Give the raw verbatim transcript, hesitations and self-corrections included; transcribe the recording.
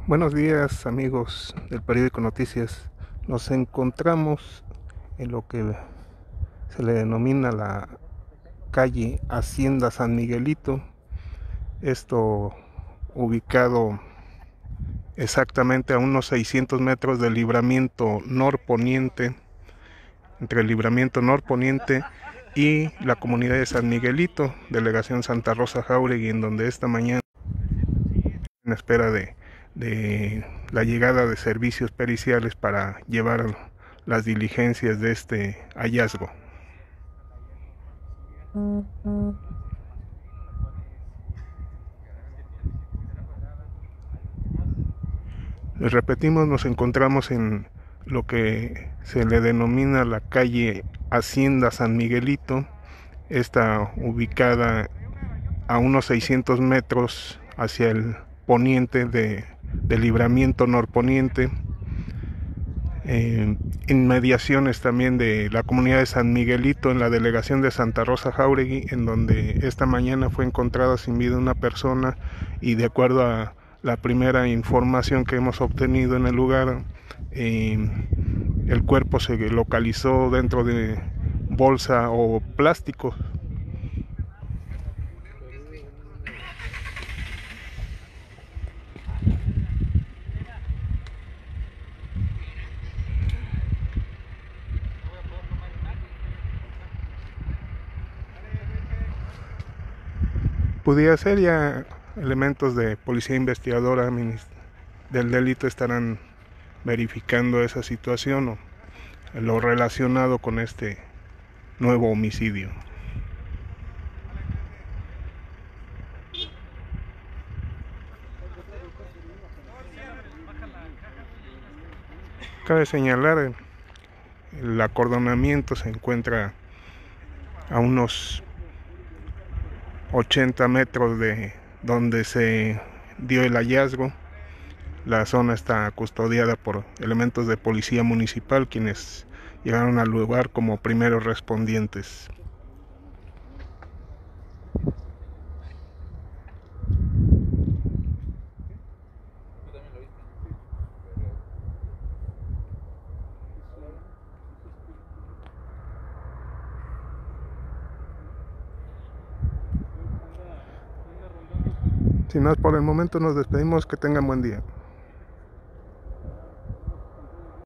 Buenos días, amigos del periódico Noticias. Nos encontramos en lo que se le denomina la calle Hacienda San Miguelito, esto ubicado exactamente a unos seiscientos metros del libramiento norponiente, entre el libramiento norponiente y la comunidad de San Miguelito, delegación Santa Rosa Jáuregui, en donde esta mañana, en espera de, de la llegada de servicios periciales para llevar las diligencias de este hallazgo. Les repetimos, nos encontramos en lo que se le denomina la calle Hacienda San Miguelito, está ubicada a unos seiscientos metros hacia el poniente de, de libramiento norponiente, eh, inmediaciones también de la comunidad de San Miguelito, en la delegación de Santa Rosa Jáuregui, en donde esta mañana fue encontrada sin vida una persona, y de acuerdo a la primera información que hemos obtenido en el lugar, eh, el cuerpo se localizó dentro de bolsa o plástico. Pudiera ser, ya elementos de policía investigadora del delito estarán verificando esa situación o lo relacionado con este nuevo homicidio. Cabe señalar, el acordonamiento se encuentra a unos ochenta metros de donde se dio el hallazgo. La zona está custodiada por elementos de policía municipal, quienes llegaron al lugar como primeros respondientes. Sin más por el momento, nos despedimos. Que tengan buen día.